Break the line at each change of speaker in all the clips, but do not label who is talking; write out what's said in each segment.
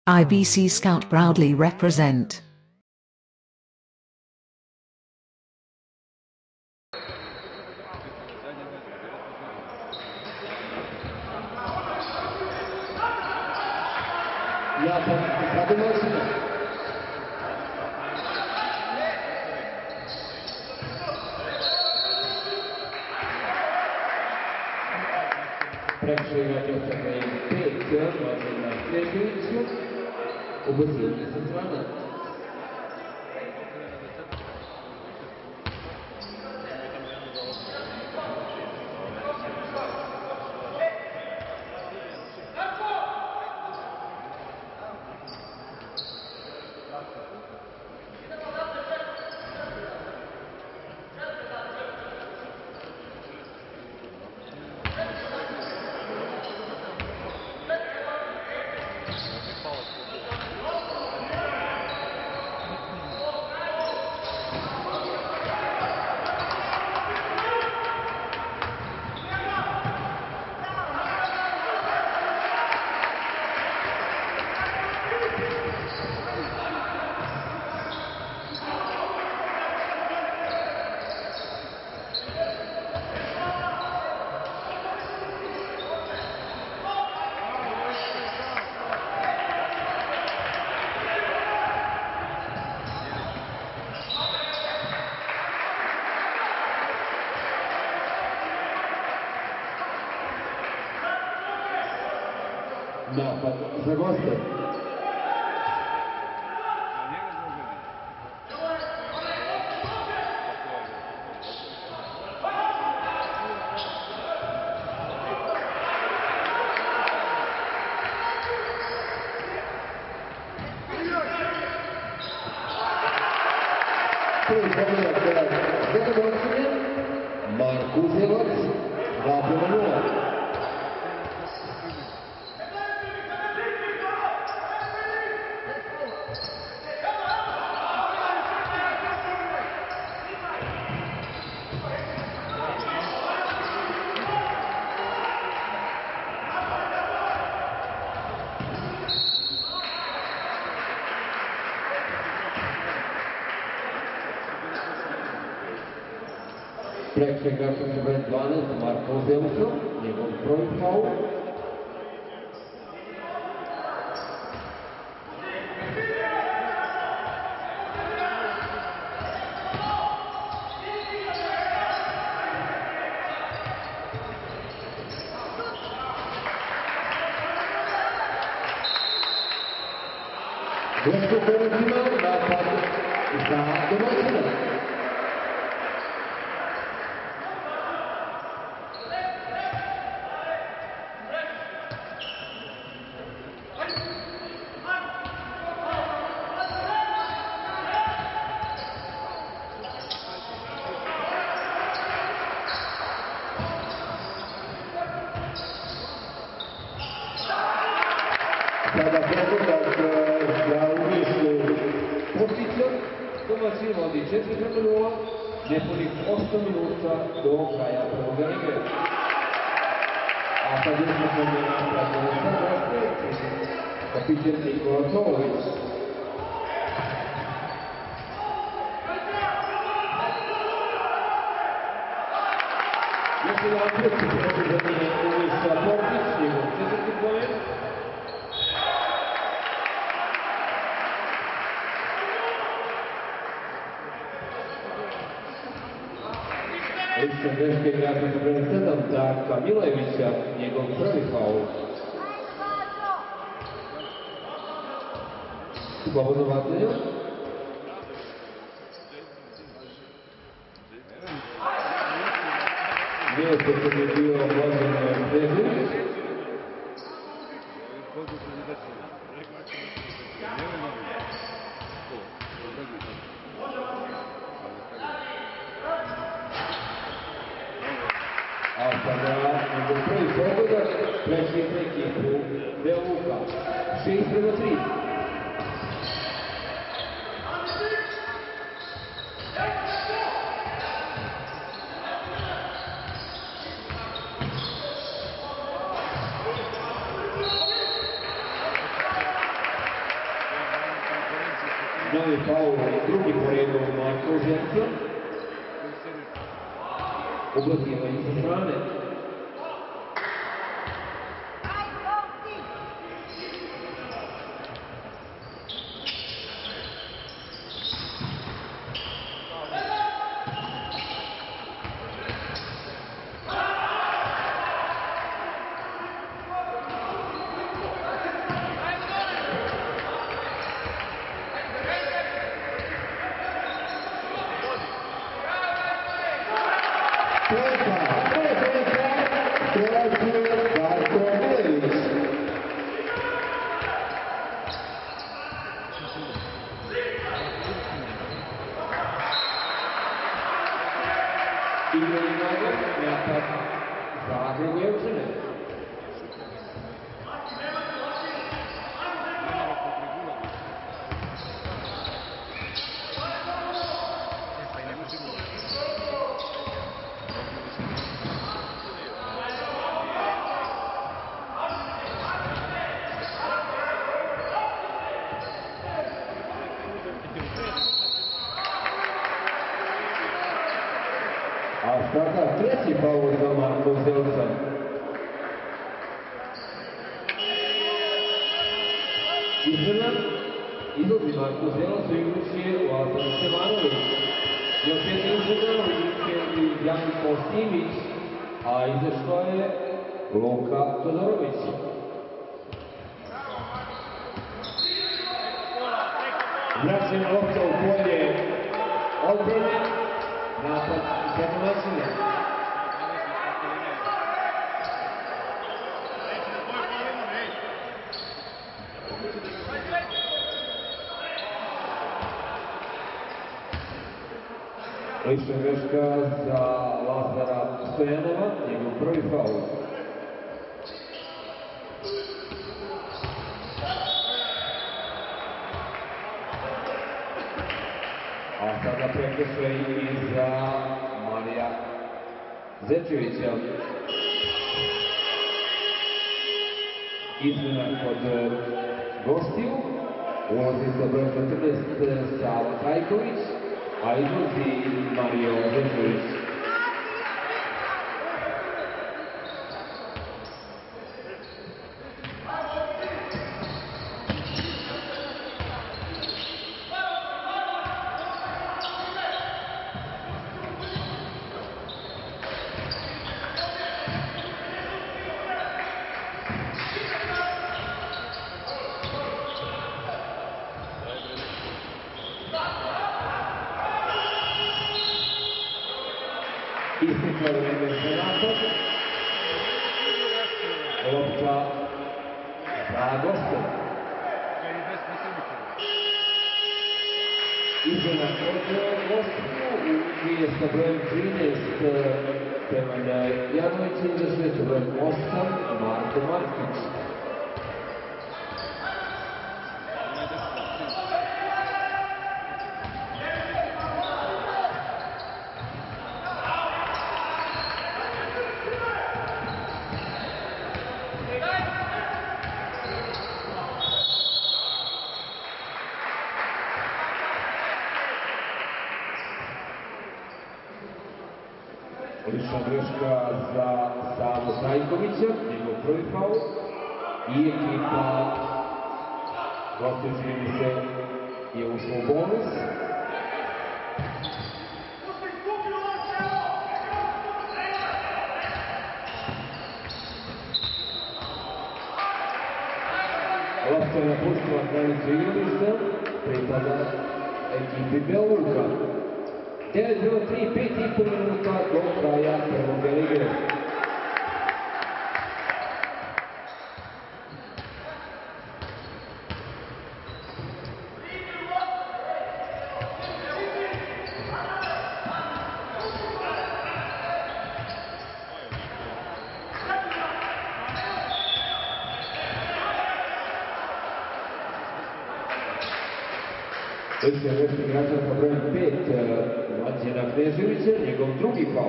IBC Scout proudly represent.
Predsjednik očekuje 5 dolazi na sljedeću ubrzivanje sa strana. Napad za goste. Markuzevac, 2:0. Prekršaj igrača sa broj 12, Darko Milojevic, njegov prvi faul. Greško preuzima napad za domaćina. Sada pregodak za umjestu postića, domaćin vodi 4:0, nepunih 8 minuta do kraja prvog lige. A sad je sposobljena praćena sa goste, kapitan Nikola Tolović. Još jedan predsjednik podizanje umjesta Portić, njegov 4. poen. Lična greška igrača sa broj 7, Darka Milojevića, njegov prvi faul. Slobodno bacanje. Mjesto koji je bio Mladen Beovuk. A sada njegov prvi pogodak predsjednik za ekipu Beovuka. 6:3. Novi faul, drugi po redu Marko Žemca. Ubacivanje sa strane. Darko Milojevic. Igraju nogom, napad za Beovukčane. A sada treći faul za Marko Žemca. Izmena, izlazi Marko Žemca, igrač je Lazar Stevanović. Još jedna izmena, igrač je Janko Simić, a izašla je Luka Todorović. Vraćena lopta u polje odbrane, napad za domaćine. Lična greška za Lazara Stojanova, njegov prvi faul. A sada prekršaj i za Marija Zečevića. Izmena kod gostiju. Ulazi sa brojem 14 Sava Trajković, a izlazi Mario Zečević. Isteklo vreme za napad. Lopta za goste. Izmena kod gostiju, je sa brojem 13 Temanja Janovića, izašli sa brojem 8 Marko Markić. Lična greška za Savu Trajkovića, njegov prvi faul. I ekipa gostiju, čini mi se, je ušla u bonus. Lopta je napustila granicu igrališta, pripada ekipi Beovuka. 9:03, 5,5 minuta do kraja prvog dela igre. Lična greška igrača sa brojem 5 Mlađana Kneževića, njegov drugi faul.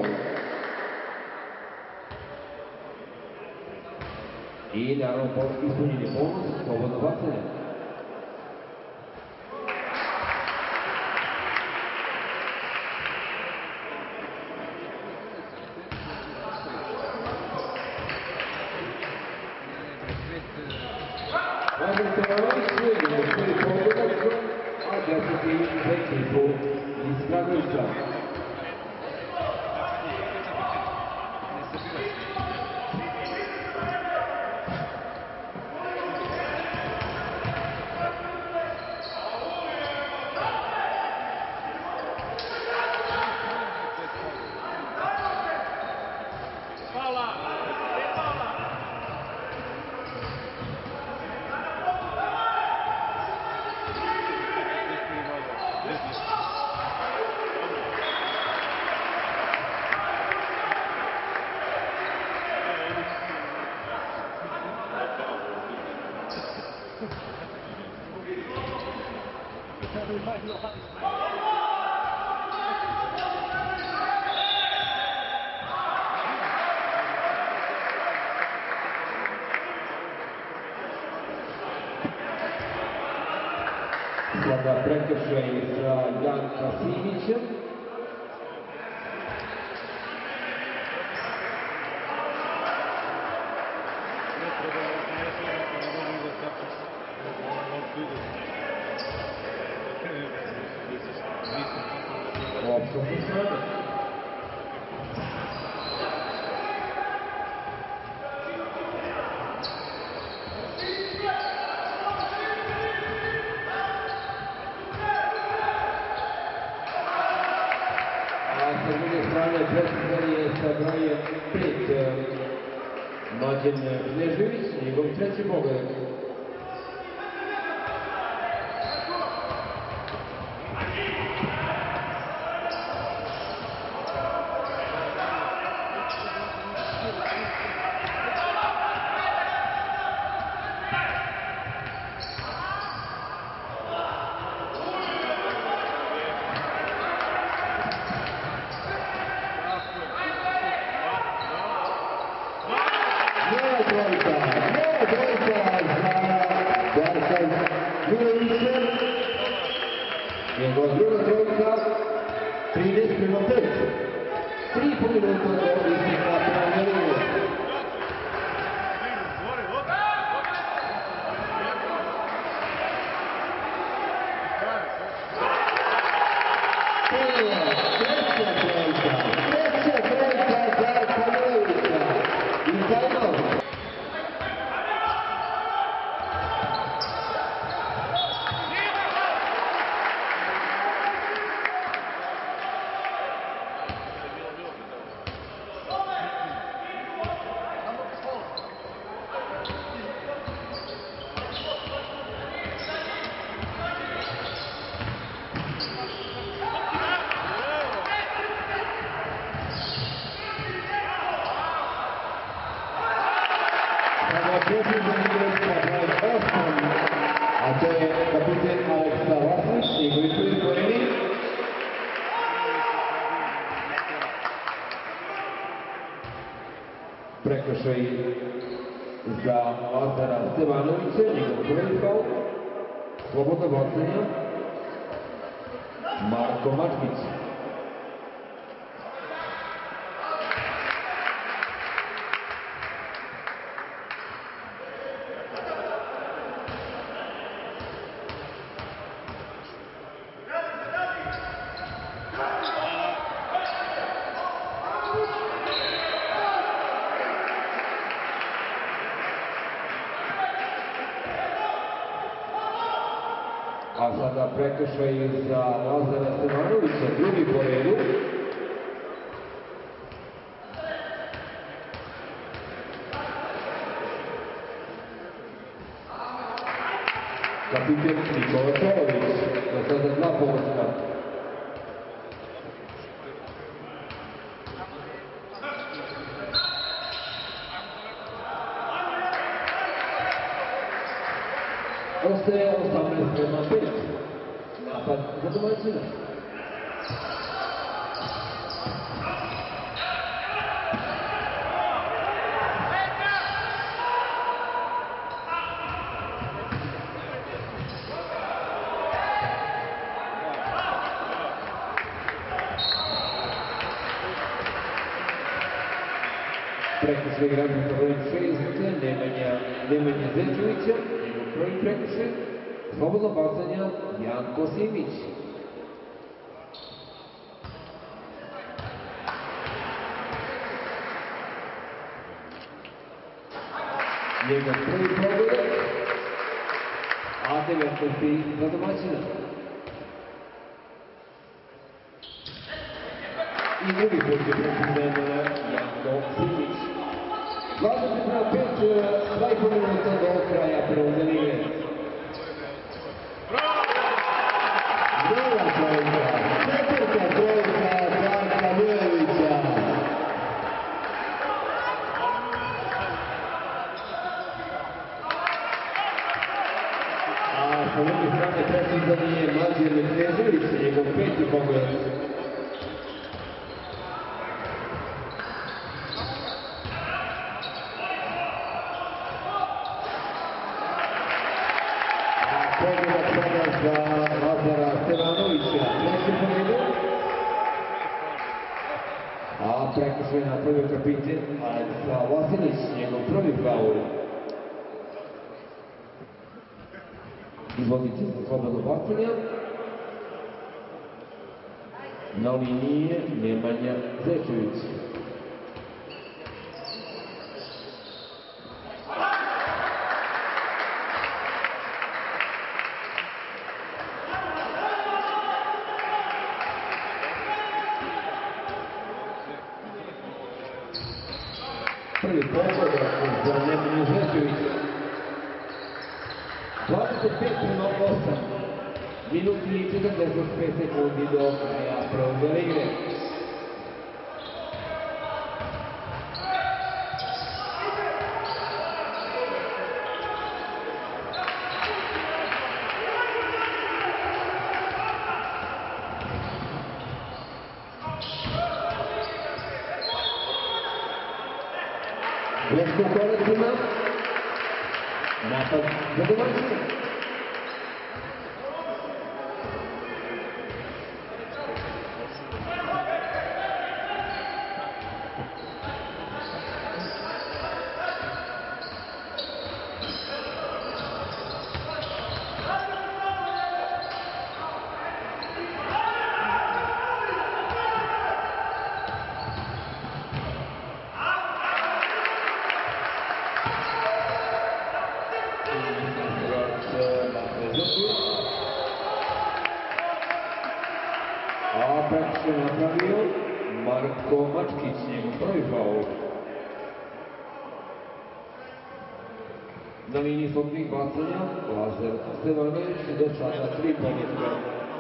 I naravno ispunjen je bonus, slobodno bacanje. Važno Stevanović je prvi pogodak, a 10. za ekipu iz Kragujevca. Sada prekršaj za Darka Simića. Opšto se sada. Sa druge strane, precizan je sa brojem 5 Mlađan Knežević, njegov treći pogodak. Njegova druga trojka, 13:5. 3,5 minuta do isteka krajnje linije. Treća trojka Darka Milojevića i timeout. A to je kapiten Aleksa Vasnić, njegovi prvi poeni. Prekršaj za Lazara Stevanovića, njegov prvi faul. Slobodno bacanje. Marko Matkić. A sada prekršaj za Lazara Stevanovića, drugi po redu. Kapiten Nikola Čolović, do sada 2 pogotka. Ostaje 18:5. Napad za domaćina. Prekršaj igrača sa brojem 6 Nemanja Zečevića, njegov prvi prekršaj, slobodno bacanje Darko Simić. Njegov prvi pogodak, a 19. za domaćina. I drugi put je prekriven Darko Simić. 20:5, 2,5 minuta do kraja prvog dela igre.
Druga trojka, četvrta trojka Darka Milojevića.
A sa druge strane precizan je Mlađe Knežević, njegov peti pogodak. A prekršaj napravio kapiten Aleksa Vasilić, njegov prvi faul. Izvodite za slobodno bacanje. Na liniji je Nemanja Zečević. Prvi pogodak za Nemanju Zečevića. 25:8, minuti i 45 sekundi do kraja prvog dela igre. Greško u korakima, napad za domaćina. A prekršaj napravio Marko Mačkić, njegov prvi faul. Na liniji slobodnih bacanja Lazar Stevanović, do sada 3 pogotka.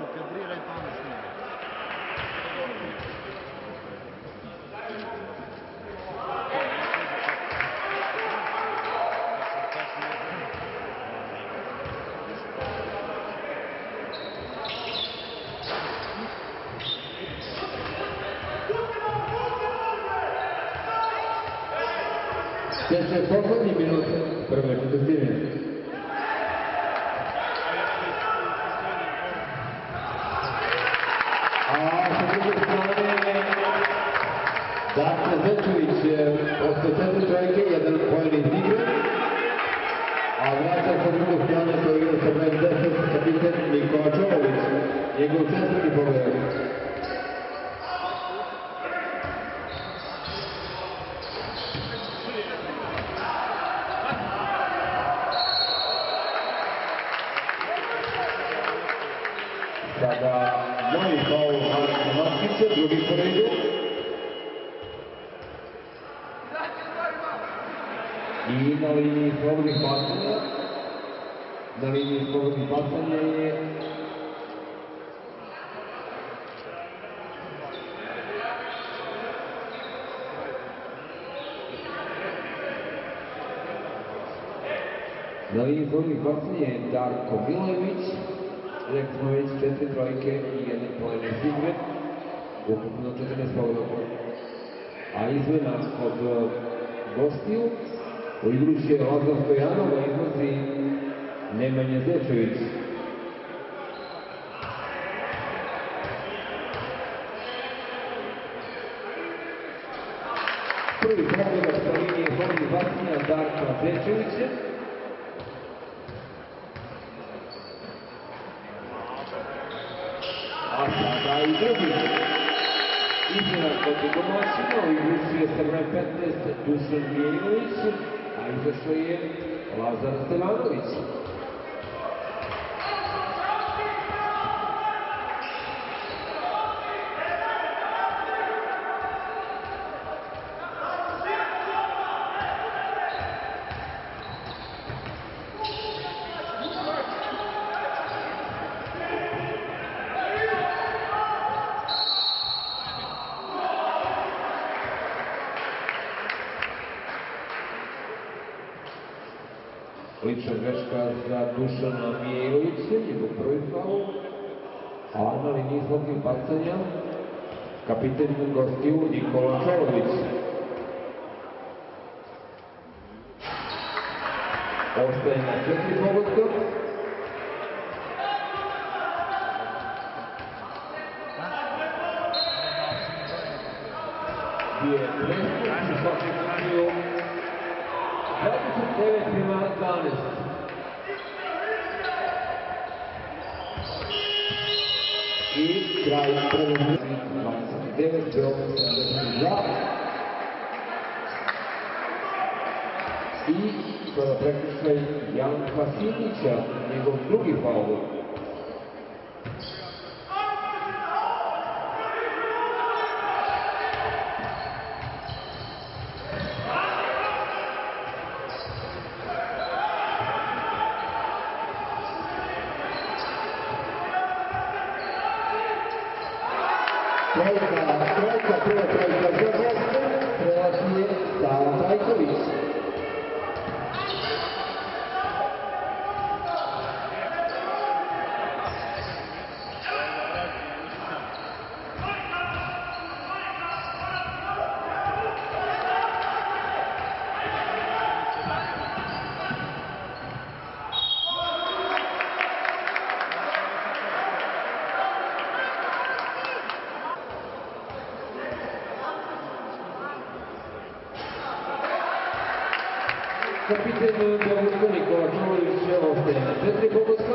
Sljedeće poslednji minut prve četvrtine. A sa druge strane Darko Zečević posle četiri trojke, jedan poen iz igre, a vraća sa druge strane koji igra sa brojem 10 kapiten Nikola Čolović, njegov četvrti pogodak. Sada novi faul Aleksa Mačkića, drugi po redu. I na liniji slobodnih bacanja, je Darko Milojevic. Rekli smo već 4 trojke i 1 poen iz igre, ukupno 14 pogodaka. A izmena od gostiju, u igru će Lazar Stojanov, a izlazi Nemanja Zečević. Prvi pogodak sa linije slobodnih bacanja Darka Zečevića. i drugi. Izmjena protiv domaćina, u IBC je sa brojem 15 Dušan Milojevic, a izašao je Lazar Stevanović. Lična greška za Dušana Milojevića, njegov prvi faul, a na liniji izlaznih bacanja kapiten gostiju Nikola Čolović. Ostaje na 4 pogotka. Gdje je prestup u svakom slučaju 29:12. I kraj prvog 29:72. I sada prekršaj Janka Simića, njegov drugi faul.
Trojka za goste, prelazi je Stava Trajković.
Kapiten Beovuka Nikola Čolović ostaje na 4 pogotka.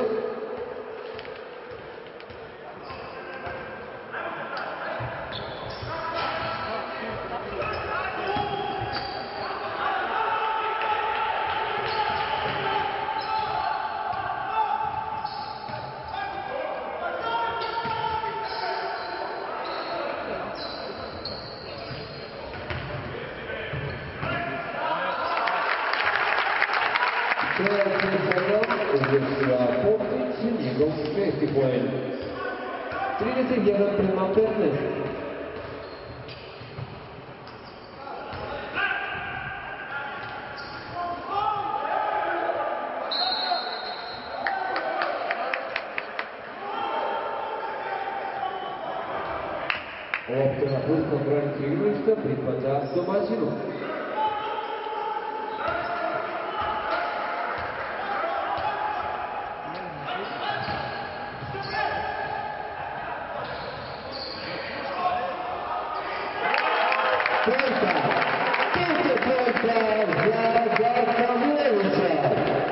Potić, njegov 6. poen. 31:15. Lopta na pustom granici igrališta pripada domaćinu.
Trojka za Darka Milojevića.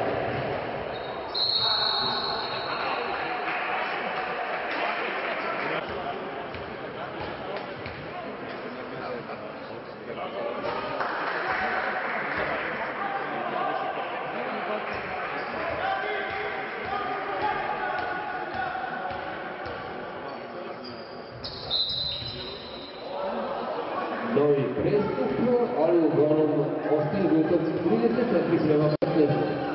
Novi prestup, ali uglavnom ostaje rezultat 34:15.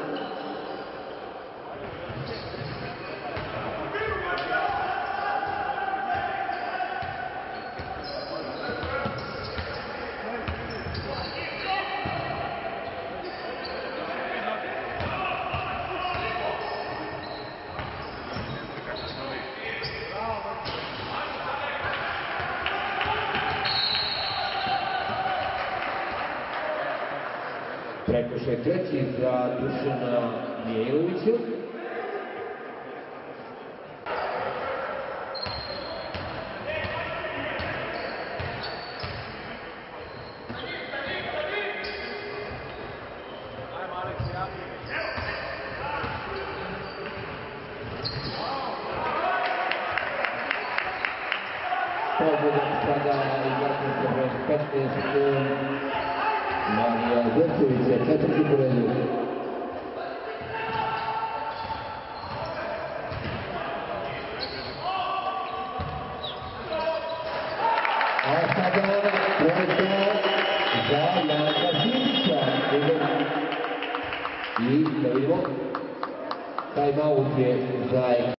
Prekršaj treći za Dušana Milojevića.
budem sada igrati se broj 15 Marija Zrčević je četvrti po redu. A sada trojka za Janka Simića. I da vidimo, timeout je za ekipu